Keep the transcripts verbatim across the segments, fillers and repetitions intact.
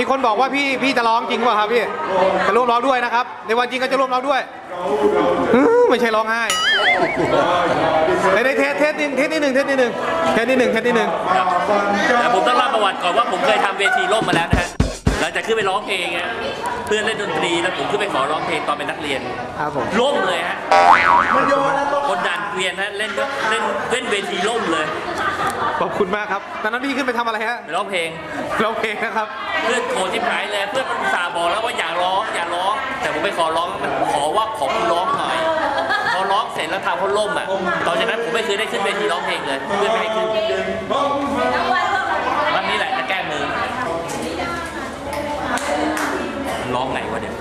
คนบอกว่าพี่พี่จะร้องจริงป่ะครับพี่จะร่วมร้องด้วยนะครับในวันจริงก็จะร่วมร้องด้วยไม่ใช่ร้องไห้ในในเทสเทสหนึ่งเทสนิดหนึ่งเทสนิดหนึ่งเทสนิดหนึ่งเทสนิดหนึ่งแต่ผมต้องเล่าประวัติก่อนว่าผมเคยทำเวทีล่มมาแล้วนะฮะหลังจากขึ้นไปร้องเพลงเพื่อนเล่นดนตรีแล้วผมขึ้นไปขอร้องเพลงตอนเป็นนักเรียนล่มเลยฮะคนดันเกวียนฮะเล่นเล่นเล่นเวทีล่มเลยขอบคุณมากครับตอนนั้นพี่ขึ้นไปทำอะไรฮะไปร้องเพลงร้องเพลงนะครับเพื่อนโทรที่หายเลยเพื่อนมันสาบอกแล้วว่าอย่าร้องอย่าร้องแต่ผมไปขอร้องขอว่าขอคุณร้องหน่อยพอร้องเสร็จแล้วทำเขาล่มอ่ะตอนจากนั้นผมไม่เคยได้ขึ้นเวทีร้องเพลงเลยเพื่อนไม่ให้ขึ้นวันนี้แหละจะแก้มือร้องไงวะเดี๋ยว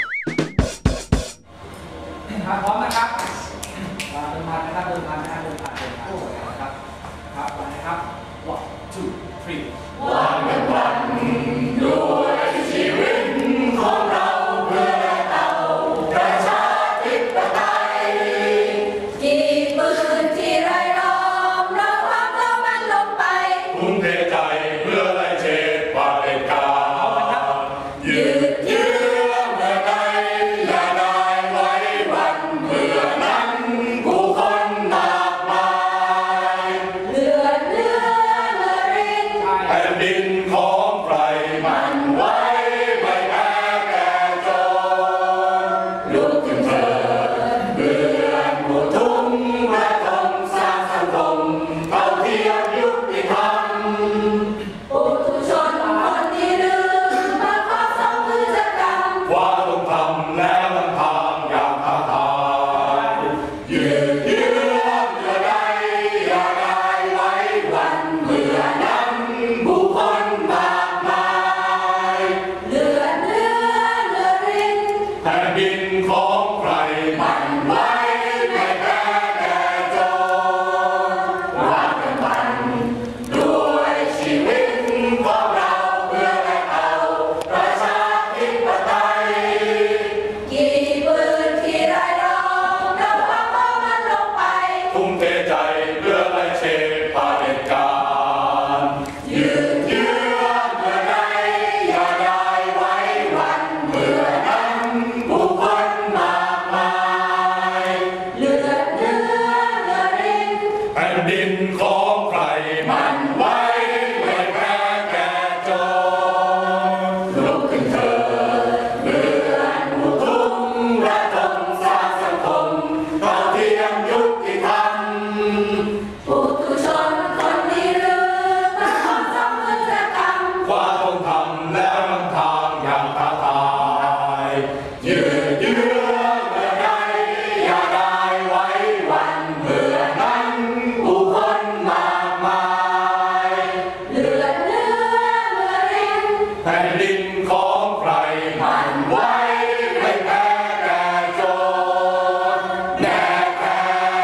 พร้อมนะครับเดินผ่านนะครับเดินผ่านนะครับเดินผ่านเดินผ่านนะครับครับไปนะครับ one two three วันเป็นวันด้วยชีวิตของเราเพื่อเราประชาธิปไตยกี่ปืนที่ไรล้อมเราทำแล้วมันลงไปทุ่มเทใจเพื่อไล่เฉดความเป็นกลางยืดเยื้อเมื่อใดอย่าได้ไว้วันเมื่อนั้นผู้คนมากมายเลือดเลือดเลือดรินแผ่นดินของใครมันไว้ไม่แพ้แก่โจรลุกขึ้นเถิดเพื่อนผู้ทุ่มและทงสร้างสังคมเท่าเทียมยุติธรรมปุถุชนคนที่ลืมมาขอสองมือจะกำว่าต้องทำแล้วมันทำอย่างท้าทายยืดเยื้อเมื่อใดอย่าได้ไว้วันเมื่อนั้นผู้คนมากมายเลือดเลือดเลือดรินแผ่นดินของใครมันไว้ไม่แพ้แก่โจรว่ากันมันด้วยชีวิตของเราเพื่อให้เอาประชาธิปไตยกี่ปืนที่ไรล้อมเราทำเอามันลงไปทุ่มเทใจเพื่อไล่เฉดเผด็จการยืดเยื้อเมื่อใดอย่าได้ไว้วันเมื่อนั้นผู้คนมากมายเลือดเลือดเลือดรินแผ่นดินของใครมันไว้ไม่แพ้แก่โจรลุกขึ้นเถิดเพื่อนผู้ทุ่มและทงสร้างสังคมเท่าเทียมยุติธรรมปุถุชนคนที่ลืมมาขอสองมือจะกำว่าต้องทำแล้วมันทำอย่างท้าทายยืดเยื้อเมื่อใดอย่าได้ไว้วันเมื่อนั้นผู้คนมากมายเลือดเลือดเลือดรินแผ่นดินของใครมันไว้ไม่แพ้แก่โจรแน่แท้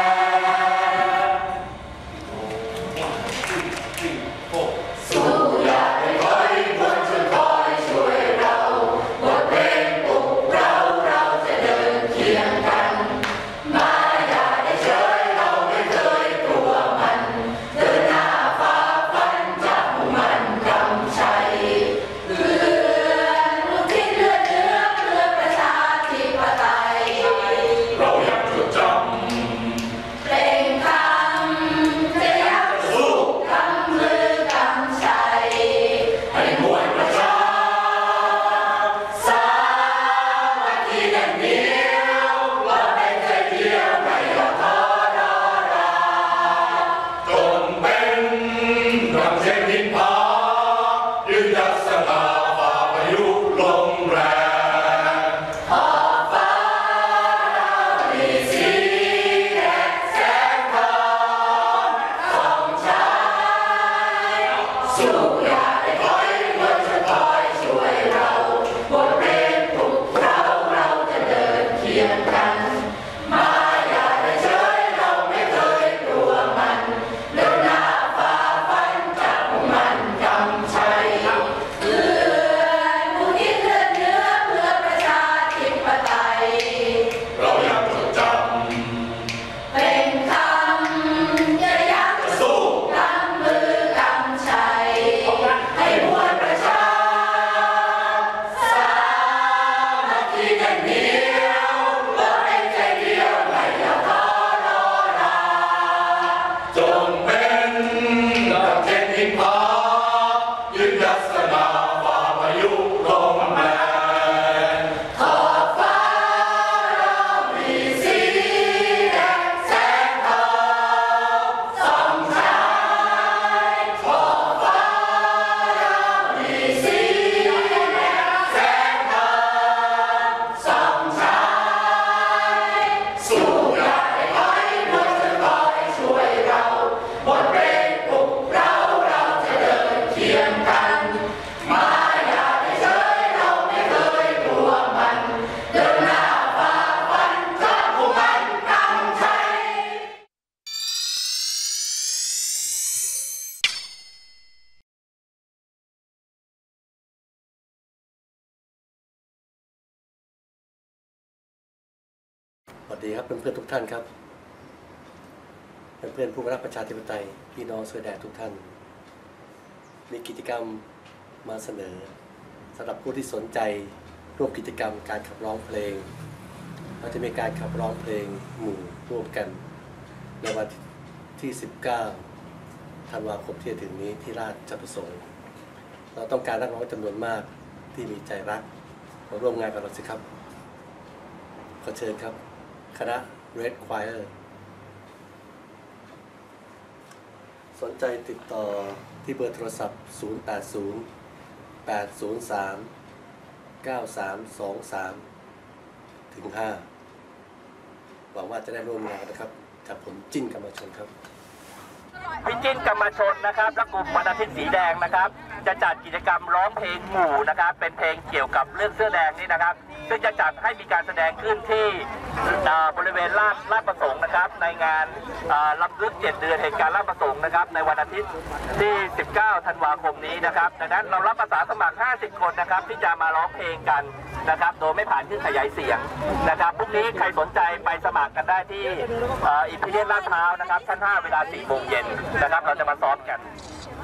สู้อย่าได้ถอยคนจะคอยช่วยเราบทเพลงปลุกเราเราจะเดินเคียงกันมาอย่าได้เฉยเราไม่เคยกลัวมันเดินหน้าฝ่าฟันจับมันกำชัยเพื่อนอุทิศเลือดเนื้อเพื่อประชาธิปไตยเราอยากจดจำเพลงคำจะอยากสู้กำมือกำชัยให้มวลประชาสามัคคีกันเหนียวเราเป็นใจเดียวไม่ย่อท้อรอราจงเป็นดังเช่นหินผายืนหยัดสง่าฝ่าพายุลมแรงขอบฟ้าเรามีสีแดงแสงทองส่องฉายสู้อย่าได้ถอยเมื่อจะคอยช่วยเราบทเพลงปลุกเราเราจะเดินเคียงกันมาอย่าได้เฉยเราไม่เคยกลัวมันเดินหน้าฝ่าฟันจับมันกำชัยเพื่อวัสดีครับเพื่อนๆทุกท่านครับเพื่อนๆผู้รักประชาธิปไตยพี่น้องเสื้อแดงทุกท่านมีกิจกรรมมาเสนอสำหรับผู้ที่สนใจร่วมกิจกรรมการขับร้องเพลงเราจะมีการขับร้องเพลงหมู่ร่วมกันในวันที่สิบเก้าธันวาคมที่จะถึงนี้ที่ราชประสงค์เราต้องการนักร้องจำนวนมากที่มีใจรักมาร่วมงานกับเราสิครับขอเชิญครับคณะ Red Choir สนใจติดต่อที่เบอร์โทรศัพท์ ศูนย์ แปด ศูนย์ แปด ศูนย์ สาม เก้า สาม สอง สาม ถึง ห้า หวังว่าจะได้ร่วมงานกันนะครับจากผมจิ้นกำมะชนครับพี่จิ้นกรรมชนนะครับและกลุ่มวันอาทิตย์สีแดงนะครับจะจัดกิจกรรมร้องเพลงหมู่นะครับเป็นเพลงเกี่ยวกับเรื่องเสื้อแดงนี่นะครับซึ่งจะจัดให้มีการแสดงขึ้นที่บริเวณลาดลาดประสงค์นะครับในงานรำลึกเจ็ดเดือนเหตุการณ์ลาดประสงค์นะครับในวันอาทิตย์ที่ สิบเก้า ธันวาคมนี้นะครับดังนั้นเรารับอาสาสมัคร ห้าสิบ คนนะครับที่จะมาร้องเพลงกันนะครับโดยไม่ผ่านเครื่องขยายเสียงนะครับพรุ่งนี้ใครสนใจไปสมัครกันได้ที่อิมพีเรียลลาดพร้าวนะครับชั้น ห้า เวลา สี่ โมงเย็นนะครับเราจะมาซ้อมกัน